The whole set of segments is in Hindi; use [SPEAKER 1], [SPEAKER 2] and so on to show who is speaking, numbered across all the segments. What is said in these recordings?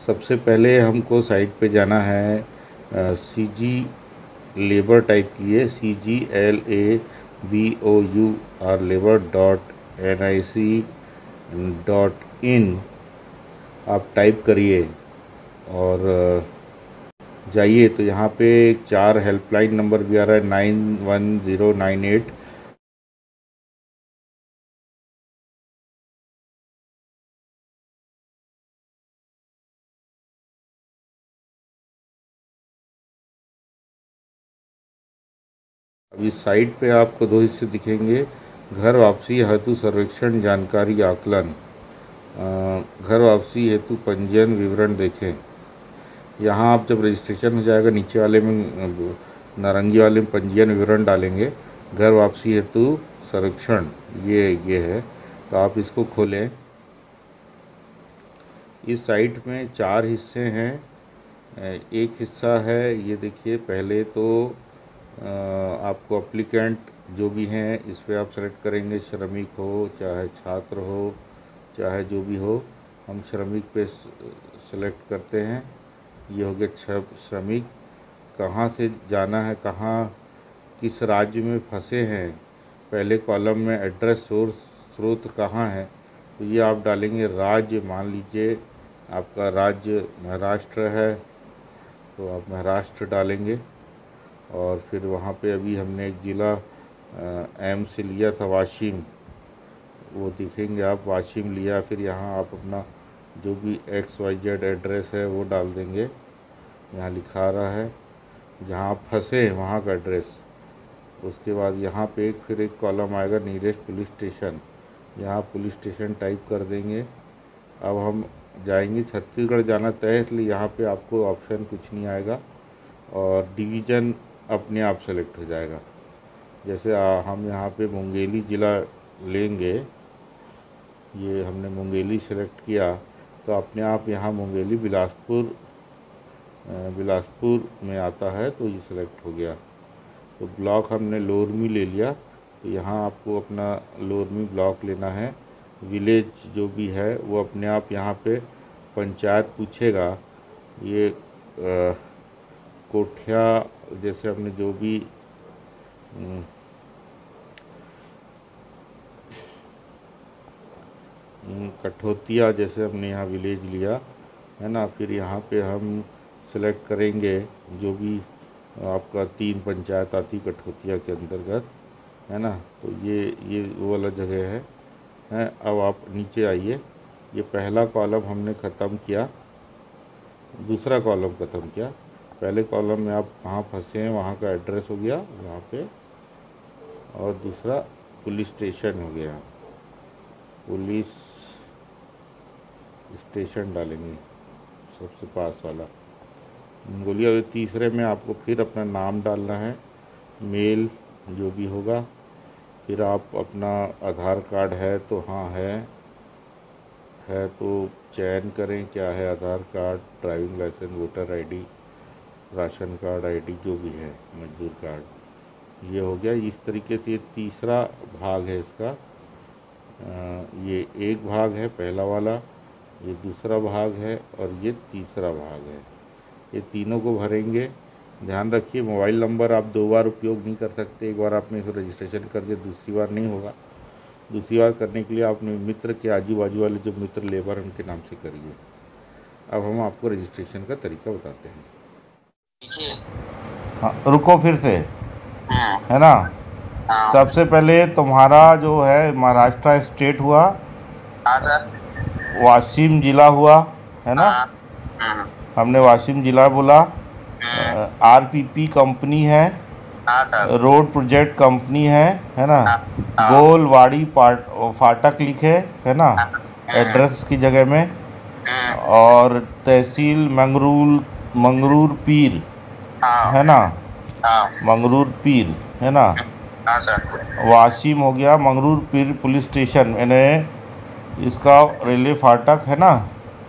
[SPEAKER 1] सबसे पहले हमको साइट पे जाना है, CG लेबर टाइप किए, CGLABOUR labor.nic.in आप टाइप करिए और जाइए तो यहाँ पे 4 हेल्पलाइन नंबर भी आ रहा है, 91098। अब इस साइट पे आपको 2 हिस्से दिखेंगे, घर वापसी हेतु सर्वेक्षण जानकारी आकलन, घर वापसी हेतु पंजीयन विवरण देखें। यहाँ आप जब रजिस्ट्रेशन हो जाएगा, नीचे वाले में नारंगी वाले में पंजीयन विवरण डालेंगे, घर वापसी हेतु सर्वेक्षण ये है, तो आप इसको खोलें। इस साइट में 4 हिस्से हैं। एक हिस्सा है, ये देखिए, पहले तो आपको एप्लीकेंट जो भी हैं इस पर आप सेलेक्ट करेंगे, श्रमिक हो चाहे छात्र हो चाहे जो भी हो। हम श्रमिक पे सेलेक्ट करते हैं। ये हो गया श्रमिक। कहाँ से जाना है, कहाँ किस राज्य में फंसे हैं, पहले कॉलम में एड्रेस सोर्स स्रोत कहाँ है, तो ये आप डालेंगे राज्य। मान लीजिए आपका राज्य महाराष्ट्र है तो आप महाराष्ट्र डालेंगे। और फिर वहाँ पे अभी हमने एक ज़िला एम से लिया था, वाशिम, वो दिखेंगे आप, वाशिम लिया। फिर यहाँ आप अपना जो भी XYZ एड्रेस है वो डाल देंगे। यहाँ लिखा रहा है जहाँ आप फंसे हैं वहाँ का एड्रेस। उसके बाद यहाँ पे फिर एक कॉलम आएगा, नियरेस्ट पुलिस स्टेशन, यहाँ पुलिस स्टेशन टाइप कर देंगे। अब हम जाएंगे, छत्तीसगढ़ जाना तय है, इसलिए यहाँ पे आपको ऑप्शन कुछ नहीं आएगा और डिवीज़न अपने आप सेलेक्ट हो जाएगा। जैसे हम यहाँ पे मुंगेली ज़िला लेंगे, ये हमने मुंगेली सेलेक्ट किया तो अपने आप यहाँ मुंगेली बिलासपुर में आता है, तो ये सेलेक्ट हो गया। तो ब्लॉक हमने लोरमी ले लिया, तो यहाँ आपको अपना लोरमी ब्लॉक लेना है। विलेज जो भी है वो अपने आप यहाँ पे पंचायत पूछेगा। ये कोठिया, जैसे हमने जो भी कठौतिया, जैसे हमने यहाँ विलेज लिया है ना। फिर यहाँ पे हम सेलेक्ट करेंगे जो भी आपका 3 पंचायत आती कठौतिया के अंतर्गत, है ना। तो ये वो वाला जगह है। अब आप नीचे आइए, ये पहला कॉलम हमने ख़त्म किया, दूसरा कॉलम ख़त्म किया। पहले कॉलम में आप कहाँ फंसे हैं वहाँ का एड्रेस हो गया यहाँ पे, और दूसरा पुलिस स्टेशन हो गया, पुलिस स्टेशन डालेंगे सबसे पास वाला मंगोलिया। तीसरे में आपको फिर अपना नाम डालना है, मेल जो भी होगा। फिर आप अपना आधार कार्ड है तो हाँ है तो चयन करें क्या है, Aadhaar card, driving licence, voter ID, ration card ID जो भी है, मजदूर कार्ड, ये हो गया। इस तरीके से ये तीसरा भाग है इसका। ये एक भाग है पहला वाला, ये दूसरा भाग है और ये तीसरा भाग है। ये तीनों को भरेंगे। ध्यान रखिए, मोबाइल नंबर आप 2 बार उपयोग नहीं कर सकते। एक बार आपने इसे रजिस्ट्रेशन कर दिया, दूसरी बार नहीं होगा। दूसरी बार करने के लिए आपने मित्र के आजू बाजू वाले जो मित्र लेबर उनके नाम से करिए। अब हम आपको रजिस्ट्रेशन का तरीका बताते हैं। हाँ, रुको फिर से, है ना। सबसे पहले तुम्हारा जो है महाराष्ट्र स्टेट हुआ,
[SPEAKER 2] हाँ सर,
[SPEAKER 1] वाशिम जिला हुआ, है ना। हमने वाशिम जिला बोला। RPP कंपनी है,
[SPEAKER 2] हाँ सर,
[SPEAKER 1] रोड प्रोजेक्ट कंपनी है ना। गोलवाड़ी फाटक लिखे, है ना, एड्रेस की जगह में। और तहसील मंगरूर पीर, है ना, मंगरूर पीर, है ना।
[SPEAKER 2] हाँ सर।
[SPEAKER 1] वाशिम हो गया, मंगरूर पीर पुलिस स्टेशन, यानी इसका रेलवे फाटक, है ना।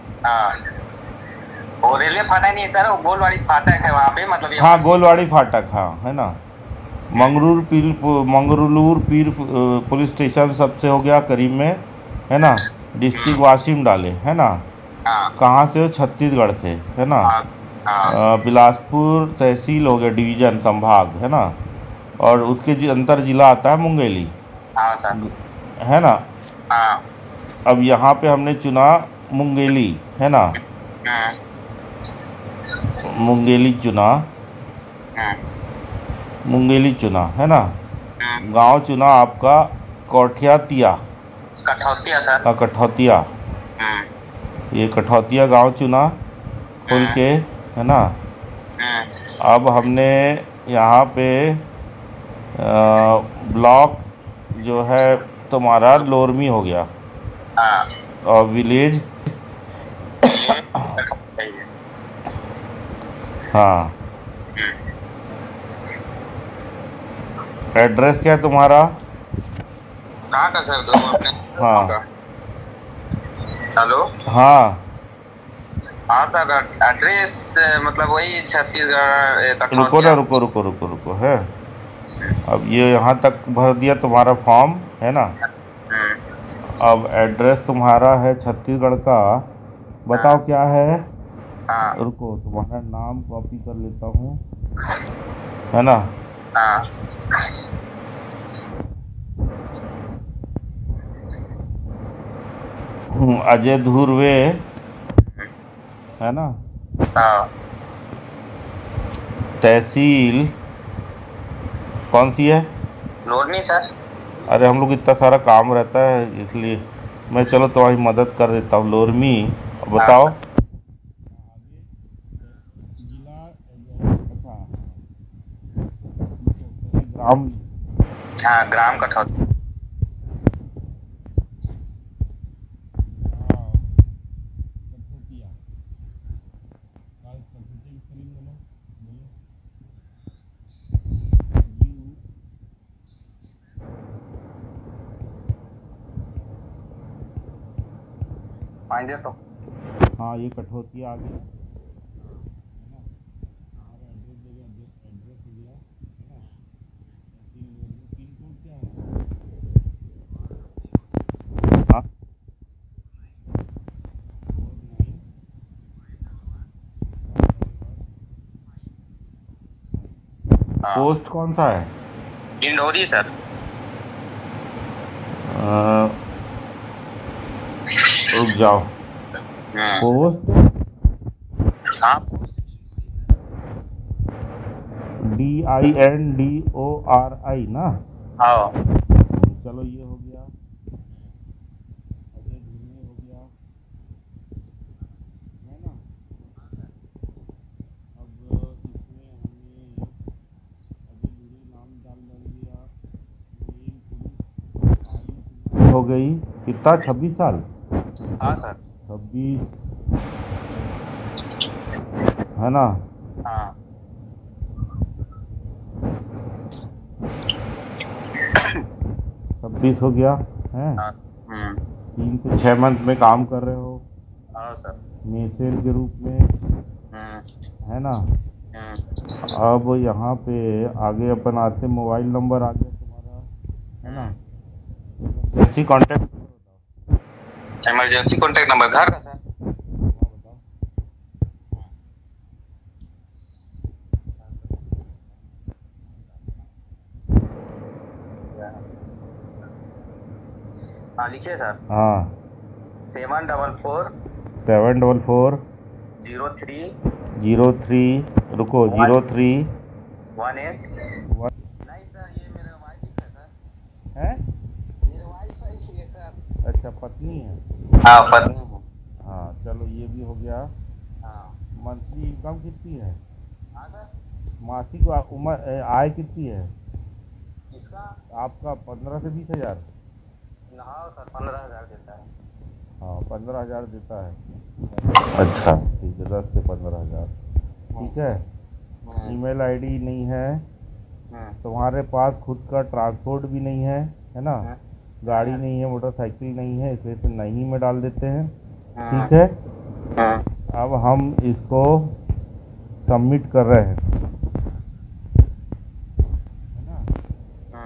[SPEAKER 2] वो रेलवे फाटक नहीं है सर, वो गोलवाड़ी फाटक है वहाँ पे, मतलब ये।
[SPEAKER 1] हाँ, गोलवाड़ी फाटक, हाँ, है ना। मंगरूर पीर पुलिस स्टेशन सबसे हो गया करीब में, है ना। डिस्ट्रिक्ट वाशिम डाले, है ना।
[SPEAKER 2] हाँ
[SPEAKER 1] कहाँ से हो? छत्तीसगढ़ से, है ना?
[SPEAKER 2] हाँ हाँ
[SPEAKER 1] बिलासपुर तहसील हो गया, डिवीजन संभाग, है ना? और उसके अंतर जिला आता है मुंगेली,
[SPEAKER 2] हाँ सर।
[SPEAKER 1] है ना?
[SPEAKER 2] हाँ।
[SPEAKER 1] अब यहाँ पे हमने चुना मुंगेली, है ना?
[SPEAKER 2] हम्म।
[SPEAKER 1] मुंगेली चुना,
[SPEAKER 2] हम्म।
[SPEAKER 1] मुंगेली चुना, है ना?
[SPEAKER 2] हम्म।
[SPEAKER 1] गांव चुना आपका कौठियातिया,
[SPEAKER 2] कठौतिया सर।
[SPEAKER 1] कठौतिया।
[SPEAKER 2] हम्म।
[SPEAKER 1] ये कठौतिया गांव चुना खोल
[SPEAKER 2] हम्म।
[SPEAKER 1] के, है ना?
[SPEAKER 2] हम्म।
[SPEAKER 1] अब हमने यहाँ पे ब्लॉक जो है तुम्हारा लोरमी हो गया,
[SPEAKER 2] हाँ।
[SPEAKER 1] और विलेज,
[SPEAKER 2] विलेज कठौतिया ही है।
[SPEAKER 1] हाँ।
[SPEAKER 2] हम्म।
[SPEAKER 1] एड्रेस क्या है तुम्हारा?
[SPEAKER 2] कहाँ का सर, दो अपने गाँव
[SPEAKER 1] हाँ
[SPEAKER 2] का? हेलो।
[SPEAKER 1] हाँ।
[SPEAKER 2] हाँ सर, एड्रेस मतलब वही छत्तीसगढ़
[SPEAKER 1] रुको ना,
[SPEAKER 2] कठौतिया।
[SPEAKER 1] रुको रुको रुको रुको, है। अब ये यहाँ तक भर दिया तुम्हारा फॉर्म, है ना?
[SPEAKER 2] हम्म।
[SPEAKER 1] अब एड्रेस तुम्हारा है छत्तीसगढ़ का, बताओ
[SPEAKER 2] हाँ
[SPEAKER 1] क्या है?
[SPEAKER 2] हाँ
[SPEAKER 1] रुको, तुम्हारा नाम कॉपी कर लेता हूँ, है ना?
[SPEAKER 2] हाँ
[SPEAKER 1] अजय धुर्वे, है ना?
[SPEAKER 2] हाँ।
[SPEAKER 1] तहसील कौन सी है?
[SPEAKER 2] लोरमी सर।
[SPEAKER 1] अरे हम लोग इतना सारा काम रहता है, इसलिए मैं चलो तुम्हारी मदद कर देता हूँ। लोरमी,
[SPEAKER 2] हाँ
[SPEAKER 1] बताओ।
[SPEAKER 2] सर।
[SPEAKER 1] जिला, अच्छा, ग्राम,
[SPEAKER 2] हाँ, ग्राम कठौती। फाइंड तो।
[SPEAKER 1] हाँ ये कठौतिया आ गया। हाँ,
[SPEAKER 2] हाँ,
[SPEAKER 1] पोस्ट कौन सा है?
[SPEAKER 2] इंडोरी सर।
[SPEAKER 1] अ, रुक जाओ।
[SPEAKER 2] हम्म।
[SPEAKER 1] पोस्ट
[SPEAKER 2] हाँ।
[SPEAKER 1] DINDORI ना?
[SPEAKER 2] हाँ।
[SPEAKER 1] चलो ये हो गया, अजय धुर्वे हो गया, है ना? अब इसमें हमने अजय धुर्वे नाम डाल दिया, आयु हो गई कितना? 26 साल।
[SPEAKER 2] हाँ सर।
[SPEAKER 1] 26, है ना?
[SPEAKER 2] हाँ।
[SPEAKER 1] 26 हो गया, है?
[SPEAKER 2] हाँ।
[SPEAKER 1] 3 से 6 मंथ में काम कर रहे हो
[SPEAKER 2] हाँ सर।
[SPEAKER 1] मेसेल के रूप में,
[SPEAKER 2] हम्म।
[SPEAKER 1] है ना?
[SPEAKER 2] हम्म।
[SPEAKER 1] अब यहाँ पे आगे अपन आते, मोबाइल नंबर आ गया तुम्हारा, है ना? इमरजेंसी कॉन्टैक्ट बताओ।
[SPEAKER 2] इमरजेंसी कॉन्टैक्ट नंबर घर का सर।
[SPEAKER 1] हाँ बताओ।
[SPEAKER 2] हाँ, लिखिए सर।
[SPEAKER 1] हाँ,
[SPEAKER 2] 744
[SPEAKER 1] 744
[SPEAKER 2] 03
[SPEAKER 1] 03, रुको, 03
[SPEAKER 2] 18।
[SPEAKER 1] 1,
[SPEAKER 2] नहीं सर, ये मेरे वाइफ है सर।
[SPEAKER 1] है?
[SPEAKER 2] मेरे वाइफ है ये सर।
[SPEAKER 1] अच्छा, पत्नी है।
[SPEAKER 2] हाँ, पत्नी है।
[SPEAKER 1] हाँ चलो ये भी हो गया।
[SPEAKER 2] हाँ।
[SPEAKER 1] मंथली इनकम कितनी है?
[SPEAKER 2] हाँ सर।
[SPEAKER 1] मासिक उम्र आय कितनी है
[SPEAKER 2] किसका?
[SPEAKER 1] आपका? 15 से 20 हज़ार?
[SPEAKER 2] हाँ सर, 15,000 देता है।
[SPEAKER 1] हाँ 15 हज़ार देता है। अच्छा ठीक है, 10 से 15 हज़ार, ठीक है। ईमेल आईडी नहीं है, तुम्हारे पास खुद का ट्रांसपोर्ट भी नहीं है ना? गाड़ी नहीं है, मोटरसाइकिल नहीं है, इसलिए तो नहीं में डाल देते हैं, ठीक है। अब हम इसको सबमिट कर रहे हैं, है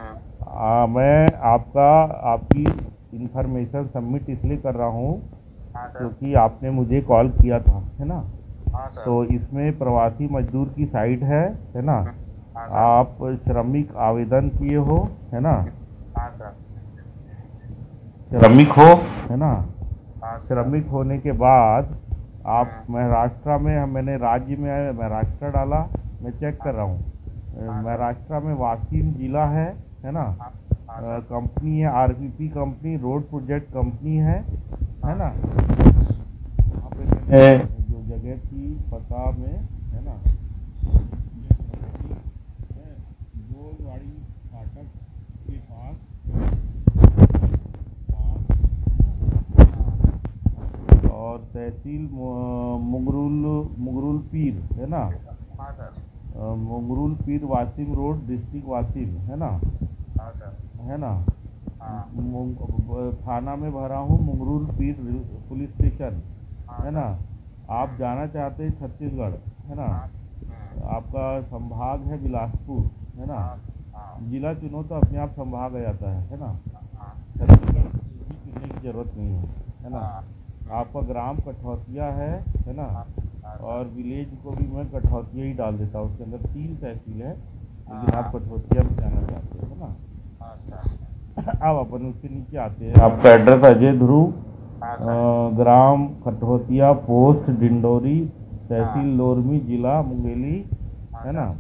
[SPEAKER 1] ना? मैं आपकी इंफॉर्मेशन सबमिट इसलिए कर रहा हूँ
[SPEAKER 2] हाँ सर।
[SPEAKER 1] क्योंकि आपने मुझे कॉल किया था, है ना।
[SPEAKER 2] हाँ सर।
[SPEAKER 1] तो इसमें प्रवासी मजदूर की साइट है ना।
[SPEAKER 2] हाँ सर।
[SPEAKER 1] आप श्रमिक आवेदन किए हो, है ना।
[SPEAKER 2] हाँ सर।
[SPEAKER 1] श्रमिक हो, है ना।
[SPEAKER 2] हाँ सर।
[SPEAKER 1] श्रमिक होने के बाद आप महाराष्ट्र में, मैंने राज्य में महाराष्ट्र डाला, मैं चेक कर रहा हूँ। महाराष्ट्र में वाशिम जिला है ना। कंपनी है RPP company, road project company है ना। वहाँ पे मैंने जो जगह थी पता में, है ना, गोलवाड़ी फाटक के पास, और तहसील मुगरुल पीर, है ना।
[SPEAKER 2] हाँ सर।
[SPEAKER 1] मुगरुल पीर, वासिम रोड, डिस्ट्रिक्ट वासिम, है ना।
[SPEAKER 2] हाँ सर।
[SPEAKER 1] है ना।
[SPEAKER 2] हाँ।
[SPEAKER 1] थाना में भरा हूँ मुगरुल पीर पुलिस स्टेशन, है ना। आप जाना चाहते हैं छत्तीसगढ़, है ना। आपका संभाग है बिलासपुर, है ना। जिला चुनो तो अपने आप संभाग आ जाता है ना। छत्तीसगढ़ भी चुनने की जरूरत नहीं है ना। आपका ग्राम कठौतिया है ना। और विलेज को भी मैं कठौतिया ही डाल देता हूँ, उसके अंदर 3 तहसील है, लेकिन आप कठौतिया में जाना चाहते हो ना। अब अपन उसके नीचे आते हैं। आपका एड्रेस अजय ध्रुव, ग्राम कठौतिया, पोस्ट डिंडोरी, तहसील लोरमी, जिला मुंगेली, है ना।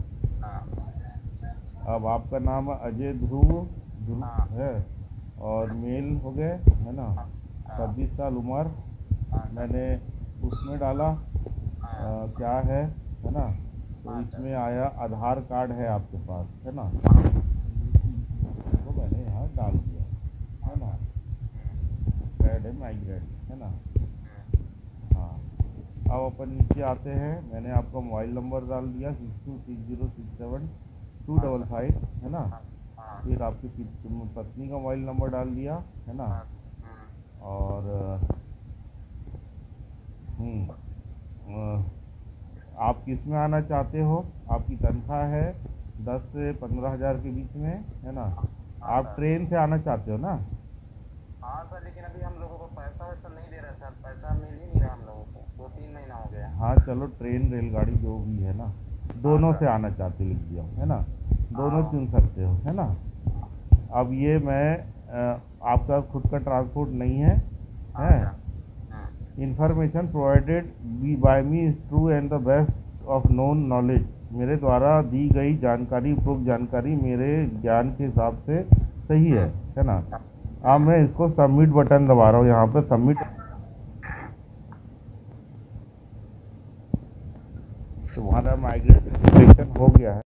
[SPEAKER 1] अब आपका नाम अजय ध्रुव है, और मेल हो गए, है ना। 26 साल उम्र मैंने उसमें डाला। क्या है ना। तो इसमें आया आधार कार्ड है आपके पास, है ना। तो मैंने यहाँ डाल दिया, है ना। रेड है, माइग्रेट, है ना। हाँ, अब अपन नीचे आते हैं। मैंने आपका मोबाइल नंबर डाल दिया 62606725, है ना। फिर आपकी पत्नी का मोबाइल नंबर डाल दिया, है ना। और आप किस में आना चाहते हो। आपकी तनख्वाह है 10 से 15 हज़ार के बीच में, है ना। आप ट्रेन से आना चाहते हो ना।
[SPEAKER 2] हाँ सर, लेकिन अभी हम लोगों को पैसा वैसा नहीं दे रहा सर, पैसा मिल ही नहीं रहा हम लोगों को, 2-3 महीना हो गया।
[SPEAKER 1] हाँ चलो, ट्रेन रेलगाड़ी जो भी है ना, दोनों से आना चाहते लिख दिया, है ना। दोनों चुन सकते हो, है ना। अब ये मैं आपका खुद का ट्रांसपोर्ट नहीं है। Information provided by me is true and the best of known knowledge. मेरे द्वारा दी गई जानकारी, उपरोक्त जानकारी मेरे ज्ञान के हिसाब से सही है ना। अब मैं इसको सबमिट बटन दबा रहा हूँ, यहाँ पे सबमिट। तुम्हारा माइग्रेट रजिस्ट्रेशन हो गया है।